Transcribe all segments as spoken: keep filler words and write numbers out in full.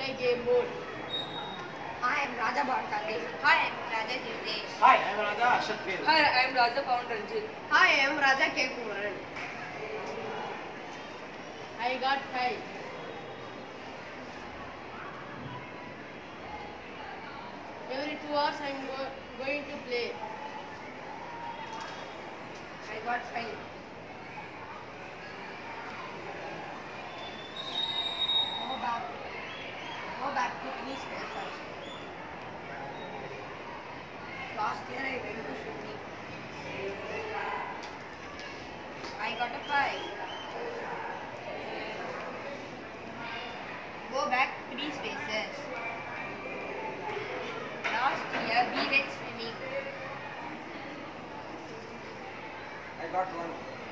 my game mode. Hi, I'm Raja Bhattacharya. Hi, I'm Raja Jirdesh. Hi, I am Raja Ashatvil. Hi, I am Raja Pawan Ranjit. Hi, I am Raja K. Kumaran. I got five. Every two hours I am go going to play. I got five. Go back. Go back to three spaces. Last year I went to swimming. I got a five. Go back three spaces. Last year we went swimming. I got one.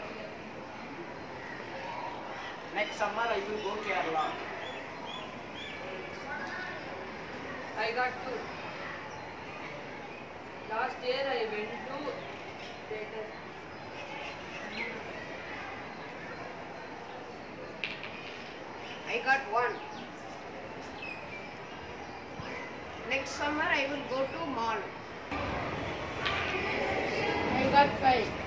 Next summer I will go Kerala. I got two. Last year I went to theatre. I got one. Next summer I will go to mall. I got five.